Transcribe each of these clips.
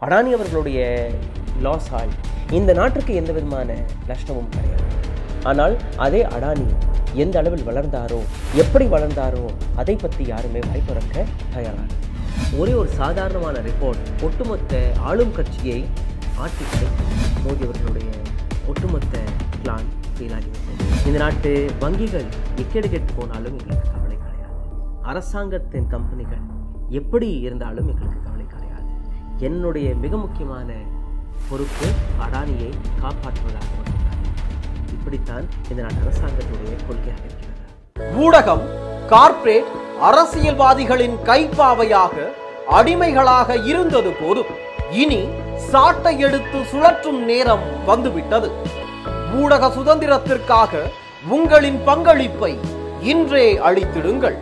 அடானி அவர்களுடைய லாஸால் இந்த நாட்டுக்கு எந்த விதமான நஷ்டமும் கிடையாது. ஆனால் அதே அடானி எந்த அளவில் வளர்ந்தாரோ, எப்படி வளர்ந்தாரோ அதை பற்றி யாருமே வாய்ப்புறக்க தயாராக. ஒரே ஒரு சாதாரணமான ரிப்போர்ட் ஒட்டுமொத்த ஆளும் கட்சியை ஆட்டி மோடி அவர்களுடைய ஒட்டுமொத்த பிளான் ஃபெயிலாகிவிட்டது. இந்த நாட்டு வங்கிகள் எக்கேடு கெட்டு போனாலும் எங்களுக்கு கவலை கிடையாது. அரசாங்கத்தின் கம்பெனிகள் எப்படி இருந்தாலும் எங்களுக்கு கவலை கிடையாது. என்னுடைய மிக முக்கியமான பொறுப்பு அடானியை காப்பாற்றுவதாக மட்டும்தான். இப்படித்தான் இந்த நாட்டு அரசாங்கத்துடைய கொள்கையாக இருக்கிறது. ஊடகம், கார்ப்பரேட், அரசியல்வாதிகளின் கைப்பாவையாக அடிமைகளாக இருந்தது போதும். இனி சாட்டை எடுத்து சுழற்றும் நேரம் வந்துவிட்டது. ஊடக சுதந்திரத்திற்காக உங்களின் பங்களிப்பை இன்றே அளித்திடுங்கள்.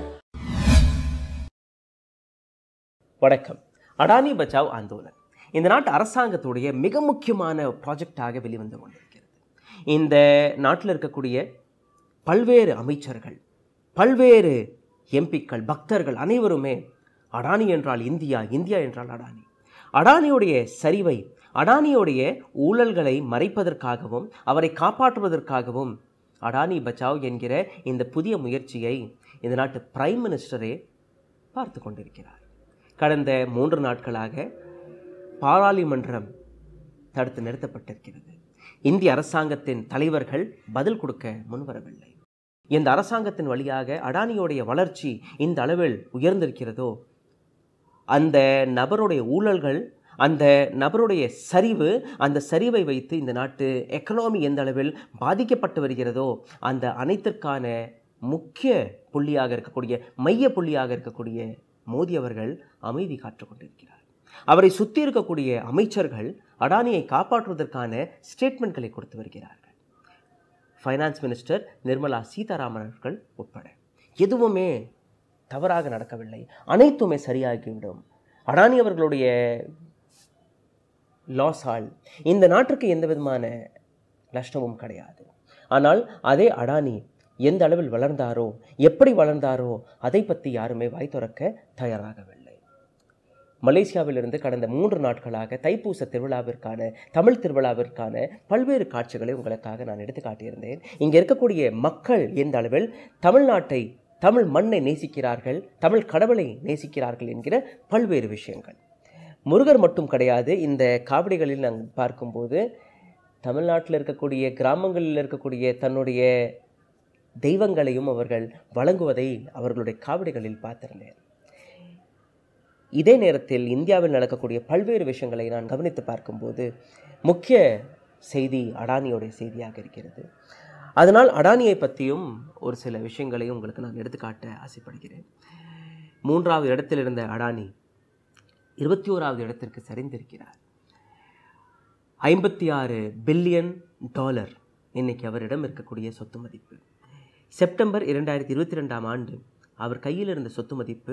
வணக்கம். அடானி பச்சாவ் ஆந்தோலன் இந்த நாட்டு அரசாங்கத்துடைய மிக முக்கியமான ப்ராஜெக்டாக வெளிவந்து கொண்டிருக்கிறது. இந்த நாட்டில் இருக்கக்கூடிய பல்வேறு அமைச்சர்கள், பல்வேறு எம்பிக்கள், பக்தர்கள் அனைவருமே அடானி என்றால் இந்தியா, இந்தியா என்றால் அடானி, அடானியுடைய சரிவை, அடானியுடைய ஊழல்களை மறைப்பதற்காகவும் அவரை காப்பாற்றுவதற்காகவும் அடானி பச்சாவ் என்கிற இந்த புதிய முயற்சியை இந்த நாட்டு பிரைம் மினிஸ்டரே பார்த்து கொண்டிருக்கிறார். கடந்த 3 நாட்களாக பாராளுமன்றம் தடுத்து நிறுத்தப்பட்டிருக்கிறது. இந்திய அரசாங்கத்தின் தலைவர்கள் பதில் கொடுக்க முன்வரவில்லை. இந்த அரசாங்கத்தின் வழியாக அடானியோடைய வளர்ச்சி இந்த அளவில் உயர்ந்திருக்கிறதோ, அந்த நபருடைய ஊழல்கள், அந்த நபருடைய சரிவு, அந்த சரிவை வைத்து இந்த நாட்டு எக்கனாமி எந்த அளவில் பாதிக்கப்பட்டு வருகிறதோ, அந்த அனைத்திற்கான முக்கிய புள்ளியாக இருக்கக்கூடிய, மைய புள்ளியாக இருக்கக்கூடிய மோடி அவர்கள் அமைதி காத்துக் கொண்டிருக்கிறார். அவரை சுற்றி இருக்கக்கூடிய அமைச்சர்கள் அடானியை காப்பாற்றுவதற்கான ஸ்டேட்மெண்ட்களை கொடுத்து வருகிறார்கள். ஃபைனான்ஸ் மினிஸ்டர் நிர்மலா சீதாராமன் அவர்கள் உட்பட எதுவுமே தவறாக நடக்கவில்லை, அனைத்துமே சரியாகிவிடும். அடானி அவர்களுடைய லாஸால் இந்த நாட்டுக்கு எந்த விதமான நஷ்டமும் கிடையாது. ஆனால் அதே அடானி எந்த அளவில் வளர்ந்தாரோ, எப்படி வளர்ந்தாரோ அதை பற்றி யாருமே வாய் திறக்க தயாராகவில்லை. மலேசியாவிலிருந்து கடந்த 3 நாட்களாக தைப்பூச திருவிழாவிற்கான, தமிழ் திருவிழாவிற்கான பல்வேறு காட்சிகளை உங்களுக்காக நான் எடுத்து காட்டியிருந்தேன். இங்கே இருக்கக்கூடிய மக்கள் எந்த அளவில் தமிழ்நாட்டை, தமிழ் மண்ணை நேசிக்கிறார்கள், தமிழ் கடவுளை நேசிக்கிறார்கள் என்கிற பல்வேறு விஷயங்கள். முருகர் மட்டும் கிடையாது. இந்த காவடிகளில் நாங்கள் பார்க்கும்போது தமிழ்நாட்டில் இருக்கக்கூடிய கிராமங்களில் இருக்கக்கூடிய தன்னுடைய தெய்வங்களையும் அவர்கள் வழங்குவதை அவர்களுடைய காவடிகளில் பார்த்திருந்தேன். இதே நேரத்தில் இந்தியாவில் நடக்கக்கூடிய பல்வேறு விஷயங்களை நான் கவனித்து பார்க்கும்போது முக்கிய செய்தி அடானியோடைய செய்தியாக இருக்கிறது. அதனால் அடானியை பற்றியும் ஒரு சில விஷயங்களையும் உங்களுக்கு நான் எடுத்துக்காட்ட ஆசைப்படுகிறேன். 3வது இடத்தில் இருந்த அடானி 21வது இடத்திற்கு சரிந்திருக்கிறார். $56 பில்லியன் இன்னைக்கு அவரிடம் இருக்கக்கூடிய சொத்து மதிப்பு. செப்டம்பர் 2022ஆம் ஆண்டு அவர் கையில் இருந்த சொத்து மதிப்பு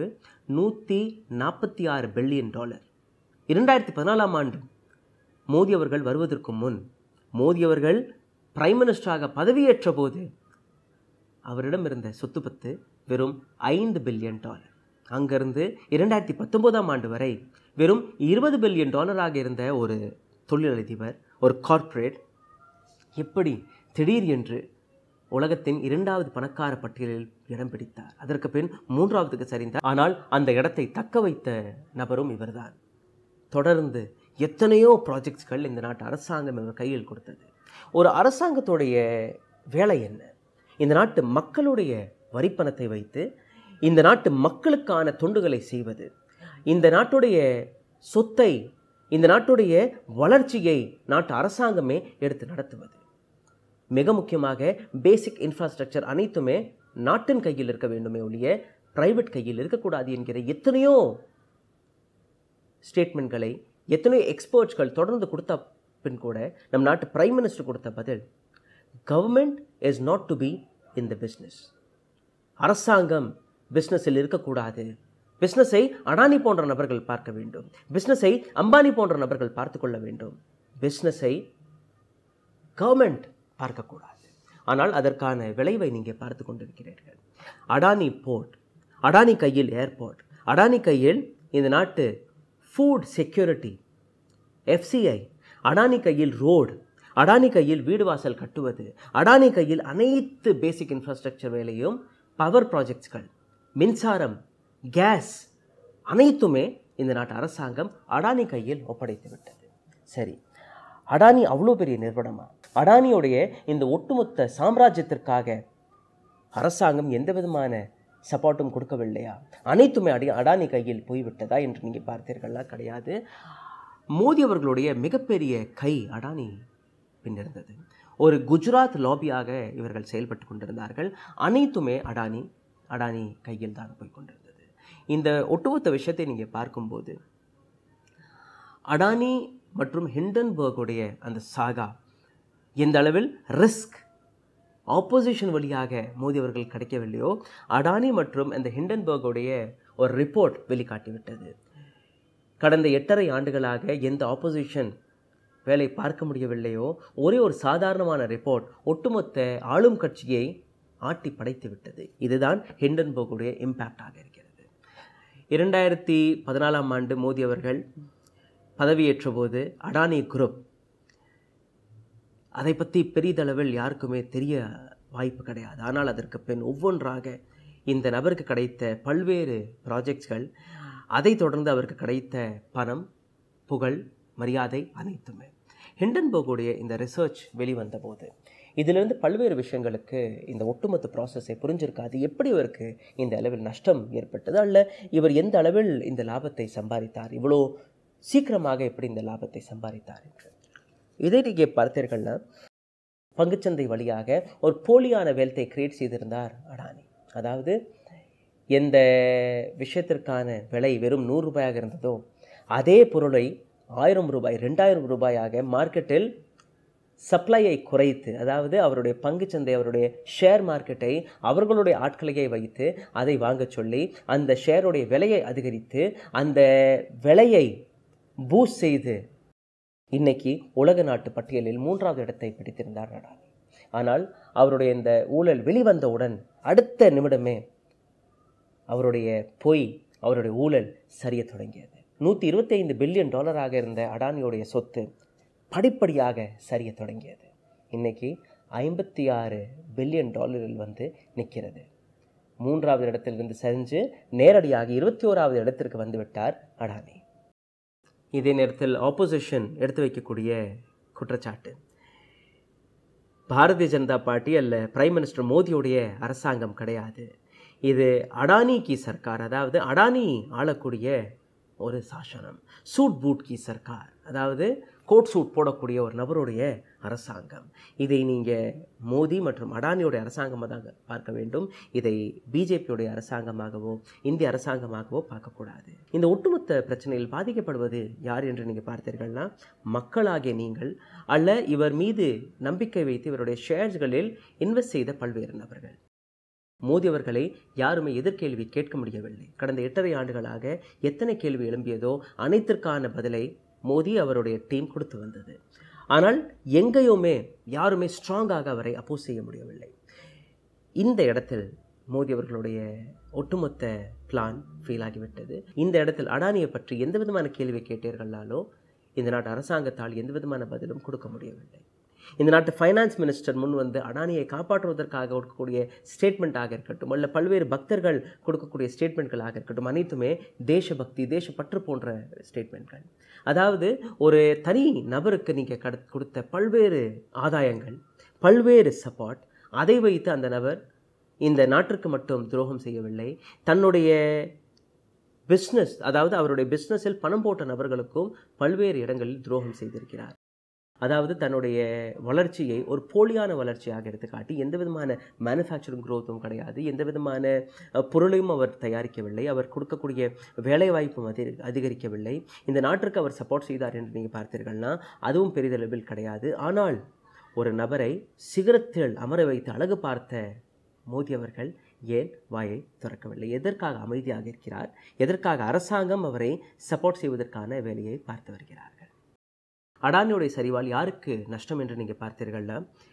$146 பில்லியன். 2014ஆம் ஆண்டு மோடி அவர்கள் வருவதற்கு முன், மோடி அவர்கள் பிரைம் மினிஸ்டராக பதவியேற்ற போது அவரிடம் இருந்த சொத்து பத்து வெறும் $5 பில்லியன். அங்கிருந்து 2019ஆம் ஆண்டு வரை வெறும் $20 பில்லியன் இருந்த ஒரு தொழிலதிபர், ஒரு கார்ப்பரேட் எப்படி திடீர் என்று உலகத்தின் 2வது பணக்கார பட்டியலில் இடம் பிடித்தார். அதற்கு பின் 3வதுக்கு சரிந்தார். ஆனால் அந்த இடத்தை தக்க வைத்த நபரும் இவர்தான். தொடர்ந்து எத்தனையோ ப்ராஜெக்ட்ஸ்கள் இந்த நாட்டு அரசாங்கம் இவர் கையில் கொடுத்தது. ஒரு அரசாங்கத்துடைய வேலை என்ன? இந்த நாட்டு மக்களுடைய வரிப்பணத்தை வைத்து இந்த நாட்டு மக்களுக்கான தொண்டுகளை செய்வது, இந்த நாட்டுடைய சொத்தை, இந்த நாட்டுடைய வளர்ச்சியை நாட்டு அரசாங்கமே எடுத்து நடத்துவது. மிக முக்கியமாக பேசிக் இன்ஃப்ராஸ்ட்ரக்சர் அனைத்துமே நாட்டின் கையில் இருக்க வேண்டுமே ஒழிய பிரைவேட் கையில் இருக்கக்கூடாது என்கிற எத்தனையோ ஸ்டேட்மெண்ட்களை எத்தனையோ எக்ஸ்பர்ட்ஸ்கள் தொடர்ந்து கொடுத்த பின் கூட நம் நாட்டு பிரைம் மினிஸ்டர் கொடுத்த பதில், government is not to be in the business. அரசாங்கம் பிஸ்னஸில் இருக்கக்கூடாது. பிஸ்னஸை அடானி போன்ற நபர்கள் பார்க்க வேண்டும், பிஸ்னஸை அம்பானி போன்ற நபர்கள் பார்த்து கொள்ள வேண்டும், பிஸ்னஸை கவர்மெண்ட் பார்க்கக்கூடாது. ஆனால் அதற்கான விளைவை நீங்கள் பார்த்து கொண்டிருக்கிறீர்கள். அடானி போர்ட், அடானி கையில் ஏர்போர்ட், அடானி கையில் இந்த நாட்டு ஃபுட் செக்யூரிட்டி, FCI, அடானி கையில் ரோடு, அடானி கையில் வீடு வாசல் கட்டுவது, அடானி கையில் அனைத்து பேசிக் இன்ஃப்ராஸ்ட்ரக்சர் வேலையும், பவர் ப்ராஜெக்ட்ஸ்கள், மின்சாரம், கேஸ் அனைத்துமே இந்த நாட்டு அரசாங்கம் அடானி கையில் ஒப்படைத்து விட்டது. சரி, அடானி அவ்வளோ பெரிய நிறுவனமா? அடானியோடைய இந்த ஒட்டுமொத்த சாம்ராஜ்யத்திற்காக அரசாங்கம் எந்த விதமான சப்போர்ட்டும் கொடுக்கவில்லையா? அனைத்துமே அடானி கையில் போய்விட்டதா என்று நீங்கள் பார்த்தீர்களா? கிடையாது. மோடி அவர்களுடைய மிகப்பெரிய கை அடானி பின்னிருந்தது. ஒரு குஜராத் லாபியாக இவர்கள் செயல்பட்டு கொண்டிருந்தார்கள். அனைத்துமே அடானி கையில் தான் போய் கொண்டிருந்தது. இந்த ஒட்டுமொத்த விஷயத்தை நீங்கள் பார்க்கும்போது அடானி மற்றும் ஹிண்டன்பர்குடைய அந்த சாகா எந்த அளவில் ரிஸ்க் ஆப்போசிஷன் வழியாக மோடி அவர்கள் கிடைக்கவில்லையோ, அடானி மற்றும் அந்த ஹிண்டன்பர்குடைய ஒரு ரிப்போர்ட் வெளிக்காட்டிவிட்டது. கடந்த 8.5 ஆண்டுகளாக எந்த ஆப்போசிஷன் வேலை பார்க்க முடியவில்லையோ, ஒரே ஒரு சாதாரணமான ரிப்போர்ட் ஒட்டுமொத்த ஆளும் கட்சியை ஆட்டி படைத்து விட்டது. இதுதான் ஹிண்டன்பர்குடைய இம்பேக்டாக இருக்கிறது. 2014ஆம் ஆண்டு மோடி அவர்கள் பதவியேற்ற போது அடானி குரூப் அதை பற்றி பெரிதளவில் யாருக்குமே தெரிய வாய்ப்பு கிடையாது. ஆனால் அதற்கு பின் ஒவ்வொன்றாக இந்த நபருக்கு கிடைத்த பல்வேறு ப்ராஜெக்ட்ஸ்கள், அதை தொடர்ந்து அவருக்கு கிடைத்த பணம், புகழ், மரியாதை அனைத்துமே. ஹிண்டன்பர்குடைய இந்த ரிசர்ச் வெளிவந்த போது இதிலிருந்து பல்வேறு விஷயங்களுக்கு இந்த ஒட்டுமொத்த ப்ராசஸை புரிஞ்சிருக்காது. எப்படி இவருக்கு இந்த அளவில் நஷ்டம் ஏற்பட்டது, அல்ல இவர் எந்த அளவில் இந்த லாபத்தை சம்பாதித்தார், இவ்வளோ சீக்கிரமாக எப்படி இந்த லாபத்தை சம்பாதித்தார் என்று. இதை நீங்கள் பார்த்தீர்கள்னா, பங்குச்சந்தை வழியாக ஒரு போலியான வெல்த்தை கிரியேட் செய்திருந்தார் அடானி. அதாவது எந்த விஷயத்திற்கான விலை வெறும் 100 ரூபாயாக இருந்ததோ அதே பொருளை 1000 ரூபாய் 2000 ரூபாயாக மார்க்கெட்டில் சப்ளையை குறைத்து, அதாவது அவருடைய பங்குச்சந்தை, அவருடைய ஷேர் மார்க்கெட்டை அவர்களுடைய ஆட்களையே வைத்து அதை வாங்க சொல்லி அந்த ஷேருடைய விலையை அதிகரித்து அந்த விலையை பூஸ்ட் செய்து இன்னைக்கு உலக நாட்டு பட்டியலில் 3வது இடத்தை பிடித்திருந்தார் அடானி. ஆனால் அவருடைய இந்த ஊழல் வெளிவந்தவுடன் அடுத்த நிமிடமே அவருடைய அவருடைய ஊழல் சரிய தொடங்கியது. $125 பில்லியன் இருந்த அடானியோடைய சொத்து படிப்படியாக சரிய தொடங்கியது. இன்னைக்கு $56 பில்லியன் வந்து நிற்கிறது. 3வது இடத்திலிருந்து சரிஞ்சு நேரடியாக 21வது இடத்திற்கு வந்துவிட்டார் அடானி. இதே நேரத்தில் ஆப்போசிஷன் எடுத்து வைக்கக்கூடிய குற்றச்சாட்டு, பாரதிய ஜனதா பார்ட்டி அல்ல பிரைம் மினிஸ்டர் மோடியுடைய அரசாங்கம் கிடையாது, இது அடானி கி சர்க்கார், அதாவது அடானி ஆளக்கூடிய ஒரு சாசனம், சூட் பூட் கி சர்க்கார், அதாவது கோட் சூட் போடக்கூடிய ஒரு நபருடைய அரசாங்கம். இதை நீங்கள் மோடி மற்றும் அடானியோடைய அரசாங்கமாக தான் பார்க்க வேண்டும். இதை பிஜேபியுடைய அரசாங்கமாகவோ இந்திய அரசாங்கமாகவோ பார்க்கக்கூடாது. இந்த ஒட்டுமொத்த பிரச்சனையில் பாதிக்கப்படுவது யார் என்று நீங்கள் பார்த்தீர்கள்னா, மக்களாகிய நீங்கள் அல்ல, இவர் மீது நம்பிக்கை வைத்து இவருடைய ஷேர்ஸ்களில் இன்வெஸ்ட் செய்த பல்வேறு நபர்கள். மோடி அவர்களை யாருமே எதிர்கேள்வி கேட்க முடியவில்லை. கடந்த 8.5 ஆண்டுகளாக எத்தனை கேள்வி எழும்பியதோ அனைத்திற்கான பதிலை மோடி அவருடைய டீம் கொடுத்து வந்தது. ஆனால் எங்கேயுமே யாருமே ஸ்ட்ராங்காக அவரை அப்போஸ் செய்ய முடியவில்லை. இந்த இடத்தில் மோடி அவர்களுடைய ஒட்டுமொத்த பிளான் ஃபெயில் ஆகிவிட்டது. இந்த இடத்தில் அடானியை பற்றி எந்த விதமான கேள்வி கேட்டீர்களாலோ இந்த நாட்டு அரசாங்கத்தால் எந்த விதமான பதிலும் கொடுக்க முடியவில்லை. இந்த நாட்டு ஃபைனான்ஸ் மினிஸ்டர் முன் வந்து அடானியை காப்பாற்றுவதற்காக கொடுக்கக்கூடிய ஸ்டேட்மெண்ட்டாக இருக்கட்டும், அல்ல பல்வேறு பக்தர்கள் கொடுக்கக்கூடிய ஸ்டேட்மெண்ட்களாக இருக்கட்டும், அனைத்துமே தேசபக்தி, தேசப்பற்று போன்ற ஸ்டேட்மெண்ட்கள். அதாவது ஒரு தனி நபருக்கு நீங்கள் கொடுத்த பல்வேறு ஆதாயங்கள், பல்வேறு சப்போர்ட், அதை வைத்து அந்த நபர் இந்த நாட்டிற்கு மட்டும் துரோகம் செய்யவில்லை, தன்னுடைய பிஸ்னஸ், அதாவது அவருடைய பிஸ்னஸில் பணம் போட்ட நபர்களுக்கும் பல்வேறு இடங்களில் துரோகம் செய்திருக்கிறார். அதாவது தன்னுடைய வளர்ச்சியை ஒரு போலியான வளர்ச்சியாக எடுத்துக்காட்டி எந்த விதமான மேனுஃபேக்சரிங் க்ரோத்தும் கிடையாது, எந்த விதமான பொருளையும் அவர் தயாரிக்கவில்லை, அவர் கொடுக்கக்கூடிய வேலைவாய்ப்பும் அதிகரிக்கவில்லை, இந்த நாட்டிற்கு அவர் சப்போர்ட் செய்தார் என்று நீங்கள் பார்த்தீர்கள்னா அதுவும் பெரிதளவில் கிடையாது. ஆனால் ஒரு நபரை சிகரத்தில் அமர வைத்து அழகு பார்த்த மோடி அவர்கள் ஏன் வாயை திறக்கவில்லை? எதற்காக அமைதியாக இருக்கிறார்? எதற்காக அரசாங்கம் அவரை சப்போர்ட் செய்வதற்கான வேலையை பார்த்து வருகிறார்கள்? அடானியோடைய சரிவால் யாருக்கு நஷ்டம் என்று நீங்கள் பார்த்தீர்கள்னா,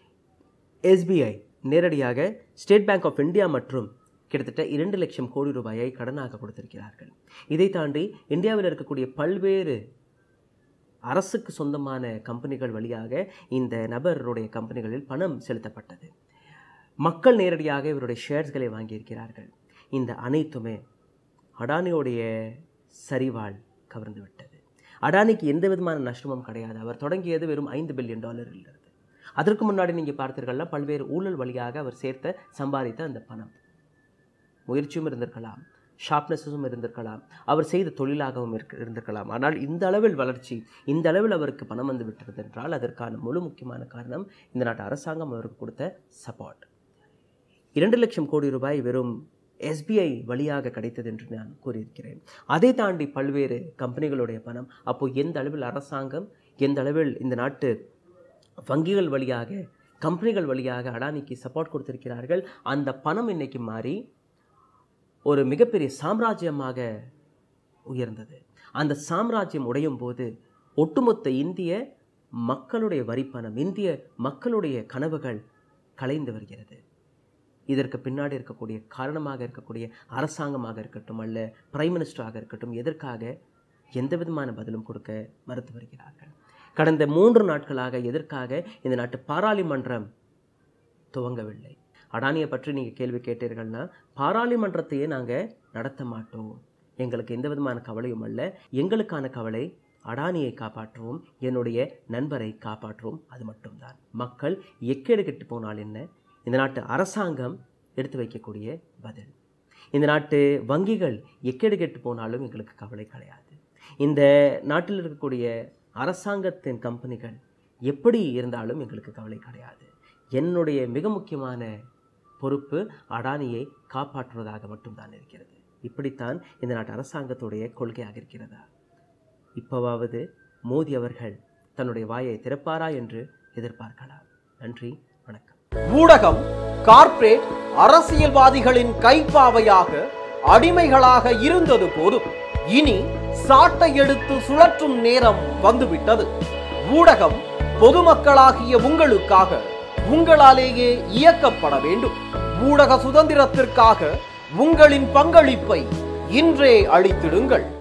SBI நேரடியாக ஸ்டேட் பேங்க் ஆஃப் இந்தியா மற்றும் கிட்டத்தட்ட 2 லட்சம் கோடி ரூபாயை கடனாக கொடுத்திருக்கிறார்கள். இதை தாண்டி இந்தியாவில் இருக்கக்கூடிய பல்வேறு அரசுக்கு சொந்தமான கம்பெனிகள் வழியாக இந்த நபருடைய கம்பெனிகளில் பணம் செலுத்தப்பட்டது. மக்கள் நேரடியாக இவருடைய ஷேர்ஸ்களை வாங்கியிருக்கிறார்கள். இந்த அனைத்துமே அடானியோடைய சரிவால் கவர்ந்து விட்டது. அடானிக்கு எந்த விதமான நஷ்டமும் கிடையாது. அவர் தொடங்கியது வெறும் $5 பில்லியன் இருந்து. அதற்கு முன்னாடி நீங்கள் பார்த்தீர்கள்னா பல்வேறு ஊழல் வழியாக அவர் சம்பாதித்த அந்த பணம், முயற்சியும் இருந்திருக்கலாம், ஷார்ப்னஸும் இருந்திருக்கலாம், அவர் செய்த தொழிலாகவும் இருந்திருக்கலாம். ஆனால் இந்த அளவில் வளர்ச்சி, இந்த அளவில் அவருக்கு பணம் வந்து விட்டது என்றால் அதற்கான முழு முக்கியமான காரணம் இந்த நாட்டு அரசாங்கம் அவருக்கு கொடுத்த சப்போர்ட். 2 லட்சம் கோடி ரூபாய் வெறும் SBI வழியாக கிடைத்தது என்று நான் கூறியிருக்கிறேன். அதை தாண்டி பல்வேறு கம்பெனிகளுடைய பணம், அப்போ எந்த அளவில் அரசாங்கம், எந்த அளவில் இந்த நாட்டு வங்கிகள் வழியாக, கம்பெனிகள் வழியாக அடானிக்கு சப்போர்ட் கொடுத்திருக்கிறார்கள். அந்த பணம் இன்னைக்கு மாறி ஒரு மிகப்பெரிய சாம்ராஜ்யமாக உயர்ந்தது. அந்த சாம்ராஜ்யம் உடையும் போது ஒட்டுமொத்த இந்திய மக்களுடைய வரிப்பணம், இந்திய மக்களுடைய கனவுகள் கலைந்து வருகிறது. இதற்கு பின்னாடி இருக்கக்கூடிய காரணமாக இருக்கக்கூடிய அரசாங்கமாக இருக்கட்டும், அல்ல பிரைம் மினிஸ்டராக இருக்கட்டும், எதற்காக எந்த விதமான பதிலும் கொடுக்க மறுத்து வருகிறார்கள். கடந்த 3 நாட்களாக எதற்காக இந்த நாட்டு பாராளுமன்றம் துவங்கவில்லை? அடானியை பற்றி நீங்கள் கேள்வி கேட்டீர்கள்னா, பாராளுமன்றத்தையே நாங்கள் நடத்த மாட்டோம், எங்களுக்கு எந்த விதமான கவலையும் அல்ல, எங்களுக்கான கவலை அடானியை காப்பாற்றுவோம், என்னுடைய நண்பரை காப்பாற்றுவோம், அது மட்டும்தான். மக்கள் எக்கேடு கெட்டு போனால் என்ன, இந்த நாட்டு அரசாங்கம் எடுத்து வைக்கக்கூடிய பதில். இந்த நாட்டு வங்கிகள் எக்கேடு கெட்டு போனாலும் எங்களுக்கு கவலை கிடையாது. இந்த நாட்டில் இருக்கக்கூடிய அரசாங்கத்தின் கம்பெனிகள் எப்படி இருந்தாலும் எங்களுக்கு கவலை கிடையாது. என்னுடைய மிக முக்கியமான பொறுப்பு அடானியை காப்பாற்றுவதாக மட்டும்தான் இருக்கிறது. இப்படித்தான் இந்த நாட்டு அரசாங்கத்துடைய கொள்கையாக இருக்கிறதா? இப்போவாவது மோடி அவர்கள் தன்னுடைய வாயை திறப்பாரா என்று எதிர்பார்க்கலாம். நன்றி, வணக்கம். ஊடகம், கார்ப்பரேட், அரசியல்வாதிகளின் கைப்பாவையாக, அடிமைகளாக இருந்தது போதும். இனி சாட்டை எடுத்து சுழற்றும் நேரம் வந்துவிட்டது. ஊடகம் பொதுமக்களாகிய உங்களுக்காக, உங்களாலேயே இயக்கப்பட வேண்டும். ஊடக சுதந்திரத்திற்காக உங்களின் பங்களிப்பை இன்றே அளித்திடுங்கள்.